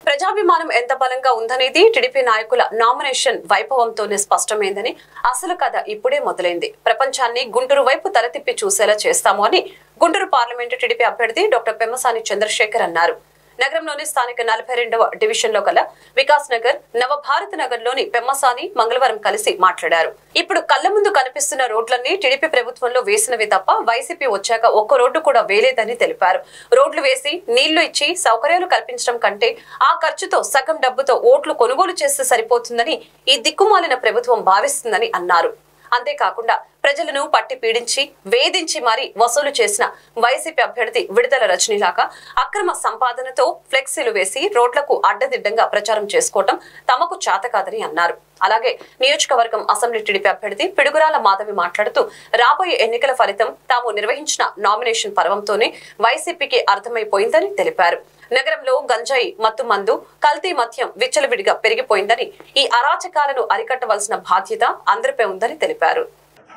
ప్రజాభిమానం ఎంత బలంగా ఉందనేది టీడీపీ నాయకుల నామినేషన్ వైభవంతోనే స్పష్టమైందని, అసలు కథ ఇప్పుడే మొదలైంది. ప్రపంచాన్ని గుంటూరు వైపు తలతిప్పి చూసేలా చేస్తాము అని గుంటూరు పార్లమెంటు టీడీపీ అభ్యర్థి డాక్టర్ పెమ్మసాని చంద్రశేఖర్ అన్నారు. నగరంలోని స్థానిక 42వ డివిజన్ లో గల వికాస్ నగర్, నవభారత్ నగర్ లోని పెమ్మసాని మంగళవారం కలిసి మాట్లాడారు. ఇప్పుడు కళ్ల ముందు కనిపిస్తున్న రోడ్లన్నీ టీడీపీ ప్రభుత్వంలో వేసినవి తప్ప వైసీపీ వచ్చాక ఒక్క రోడ్డు కూడా వేలేదని తెలిపారు. రోడ్లు వేసి నీళ్లు ఇచ్చి సౌకర్యాలు కల్పించడం కంటే ఆ ఖర్చుతో సగం డబ్బుతో ఓట్లు కొనుగోలు చేస్తే సరిపోతుందని ఈ దిక్కుమాలిన ప్రభుత్వం భావిస్తుందని అన్నారు. అంతేకాకుండా ప్రజలను పట్టి పీడించి వేధించి మరీ వసూలు చేసిన వైసీపీ అభ్యర్థి విడుదల రజనీలాగా అక్రమ సంపాదనతో ఫ్లెక్సీలు వేసి రోడ్లకు అడ్డదిడ్డంగా ప్రచారం చేసుకోవటం తమకు చేత కాదని అన్నారు. అలాగే నియోజకవర్గం అసెంబ్లీ టీడీపీ అభ్యర్థి పిడుగురాల మాధవి మాట్లాడుతూ రాబోయే ఎన్నికల ఫలితం తాము నిర్వహించిన నామినేషన్ పర్వంతోనే వైసీపీకి అర్థమైపోయిందని తెలిపారు. నగరంలో గంజాయి, మత్తు మందు, కల్తీ మద్యం విచ్చలవిడిగా పెరిగిపోయిందని, ఈ అరాచకాలను అరికట్టవలసిన బాధ్యత అందరిపై ఉందని తెలిపారు.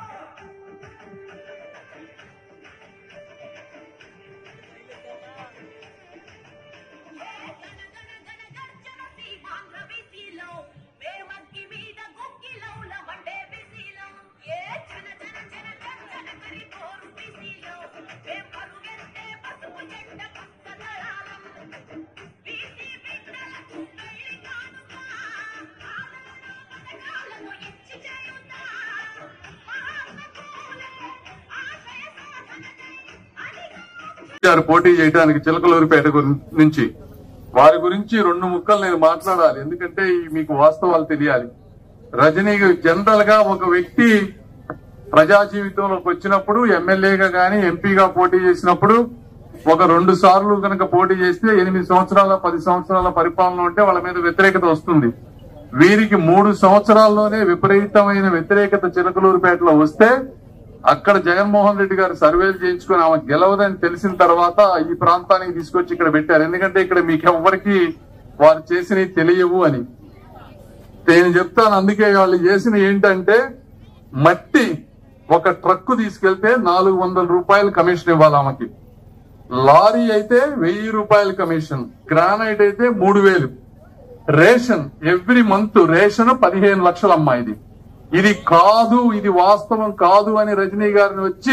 పోటీ చేయడానికి చిలకలూరిపేట నుంచి వారి గురించి 2 ముక్కలు నేను మాట్లాడాలి. ఎందుకంటే మీకు వాస్తవాలు తెలియాలి. రజనీ జనరల్ గా ఒక వ్యక్తి ప్రజా జీవితంలోకి వచ్చినప్పుడు ఎమ్మెల్యేగా గాని ఎంపీగా పోటీ చేసినప్పుడు ఒక 2 సార్లు కనుక పోటీ చేస్తే 8 సంవత్సరాల 10 సంవత్సరాల పరిపాలన ఉంటే వాళ్ళ మీద వ్యతిరేకత వస్తుంది. వీరికి 3 సంవత్సరాల్లోనే విపరీతమైన వ్యతిరేకత చిలకలూరిపేటలో వస్తే అక్కడ జగన్మోహన్ రెడ్డి గారు సర్వేలు చేయించుకుని ఆమె గెలవదని తెలిసిన తర్వాత ఈ ప్రాంతానికి తీసుకొచ్చి ఇక్కడ పెట్టారు. ఎందుకంటే ఇక్కడ మీకెవ్వరికి వారు చేసినవి తెలియవు అని నేను చెప్తాను. అందుకే వాళ్ళు చేసిన ఏంటంటే మట్టి ఒక ట్రక్కు తీసుకెళ్తే 400 రూపాయలు కమిషన్ ఇవ్వాలి ఆమెకి. లారీ అయితే 1000 రూపాయలు కమిషన్, గ్రానైట్ అయితే 3000. రేషన్ ఎవ్రీ మంత్ రేషన్ 15 లక్షలు అమ్మా. ఇది కాదు, ఇది వాస్తవం కాదు అని రజనీ గారిని వచ్చి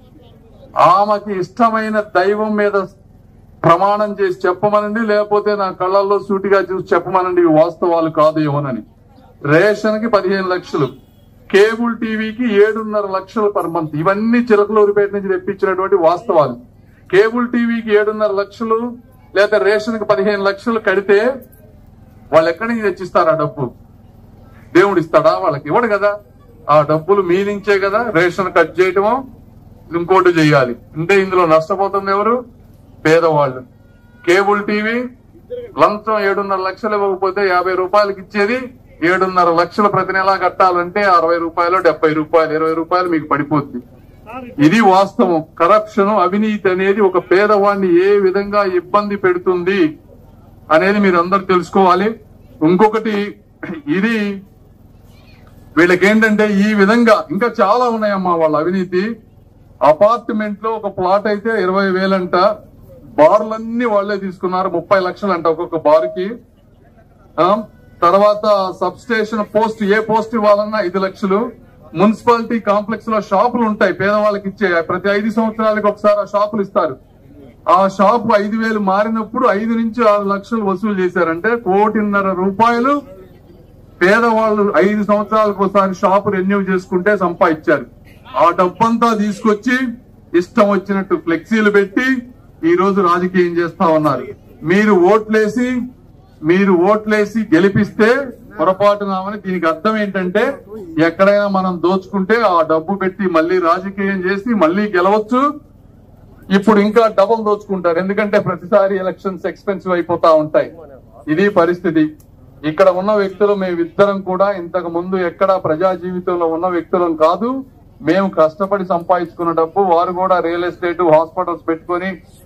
ఆమెకి ఇష్టమైన దైవం మీద ప్రమాణం చేసి చెప్పమనండి, లేకపోతే నా కళ్ళల్లో సూటిగా చూసి చెప్పమనండి ఇవి వాస్తవాలు కాదు ఏమోనని. రేషన్ కి 15 లక్షలు, కేబుల్ టీవీకి 7.5 లక్షలు పర్ మంత్. ఇవన్నీ చిలకలూరిపేట నుంచి తెప్పించినటువంటి వాస్తవాలు. కేబుల్ టీవీకి 7.5 లక్షలు లేదా రేషన్ కి 15 లక్షలు కడితే వాళ్ళు ఎక్కడి నుంచి తెచ్చిస్తారు ఆ డబ్బు? దేవుడు ఇస్తాడా? వాళ్ళకి ఇవ్వడు కదా. ఆ డబ్బులు మీ నుంచే కదా. రేషన్ కట్ చేయటమో ఇంకోటి చేయాలి. అంటే ఇందులో నష్టపోతుంది ఎవరు? పేదవాళ్ళు. కేబుల్ టీవీ లంచం 7.5 లక్షలు ఇవ్వకపోతే 50 రూపాయలకి ఇచ్చేది 7.5 లక్షలు ప్రతి నెలా కట్టాలంటే 60 రూపాయలు, 70 రూపాయలు, 20 రూపాయలు మీకు పడిపోద్ది. ఇది వాస్తవం. కరప్షన్, అవినీతి అనేది ఒక పేదవాడిని ఏ విధంగా ఇబ్బంది పెడుతుంది అనేది మీరు అందరూ తెలుసుకోవాలి. ఇంకొకటి, ఇది వీళ్ళకేంటంటే ఈ విధంగా ఇంకా చాలా ఉన్నాయమ్మా వాళ్ళ అవినీతి. అపార్ట్మెంట్ లో ఒక ప్లాట్ అయితే 20,000 అంట. బార్లన్నీ వాళ్లే తీసుకున్నారు, 30 లక్షలు అంట ఒక్కొక్క బార్ కి. తర్వాత సబ్ స్టేషన్ పోస్ట్, ఏ పోస్ట్ ఇవ్వాలన్నా 5 లక్షలు. మున్సిపాలిటీ కాంప్లెక్స్ లో షాపులు ఉంటాయి పేదవాళ్ళకి ఇచ్చే, ప్రతి 5 సంవత్సరాలకు ఒకసారి ఆ షాపులు ఇస్తారు. ఆ షాపు 5,000 మారినప్పుడు 5 నుంచి 6 లక్షలు వసూలు చేశారంటే 1,50,00,000 రూపాయలు పేదవాళ్ళు 5 సంవత్సరాలకు ఒకసారి షాపు రెన్యూ చేసుకుంటే సంపాదించారు. ఆ డబ్బంతా తీసుకొచ్చి ఇష్టం వచ్చినట్టు ఫ్లెక్సీలు పెట్టి ఈ రోజు రాజకీయం చేస్తా ఉన్నారు. మీరు ఓట్లేసి గెలిపిస్తే పొరపాటునామని దీనికి అర్థం ఏంటంటే ఎక్కడైనా మనం దోచుకుంటే ఆ డబ్బు పెట్టి మళ్ళీ రాజకీయం చేసి మళ్ళీ గెలవచ్చు. ఇప్పుడు ఇంకా డబుల్ దోచుకుంటారు. ఎందుకంటే ప్రతిసారి ఎలక్షన్స్ ఎక్స్పెన్సివ్ అయిపోతా ఉంటాయి. ఇది పరిస్థితి. ఇక్కడ ఉన్న వ్యక్తులు మేమిద్దరం కూడా ఇంతకు ముందు ఎక్కడ ప్రజా జీవితంలో ఉన్న వ్యక్తులం కాదు. మేము కష్టపడి సంపాదించుకున్న డబ్బు, వారు కూడా రియల్ ఎస్టేట్, హాస్పిటల్స్ పెట్టుకుని